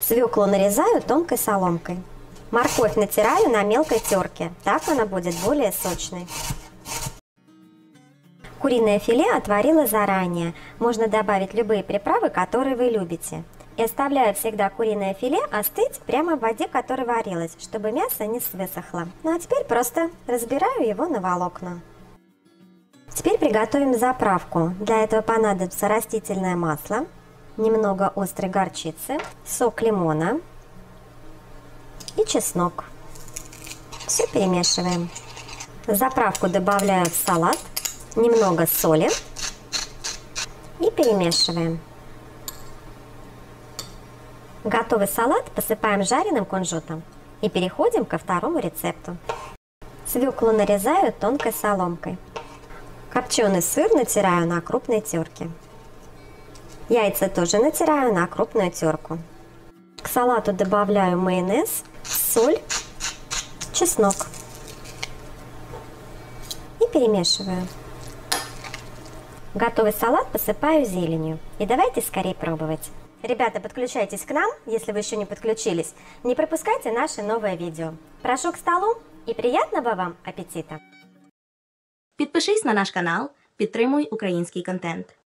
Свеклу нарезаю тонкой соломкой. Морковь натираю на мелкой терке, так она будет более сочной. Куриное филе отварила заранее. Можно добавить любые приправы, которые вы любите. И оставляю всегда куриное филе остыть прямо в воде, которая варилась, чтобы мясо не высохло. Ну а теперь просто разбираю его на волокна. Теперь приготовим заправку. Для этого понадобится растительное масло, немного острой горчицы, сок лимона и чеснок. Все перемешиваем. Заправку добавляю в салат, немного соли и перемешиваем. Готовый салат посыпаем жареным кунжутом и переходим ко второму рецепту. Свеклу нарезаю тонкой соломкой. Копченый сыр натираю на крупной терке. Яйца тоже натираю на крупную терку. К салату добавляю майонез, соль, чеснок и перемешиваю. Готовый салат посыпаю зеленью. И давайте скорее пробовать. Ребята, подключайтесь к нам, если вы еще не подключились. Не пропускайте наши новые видео. Прошу к столу і приятного вам апетита! Підпишись на наш канал, підтримуй український контент.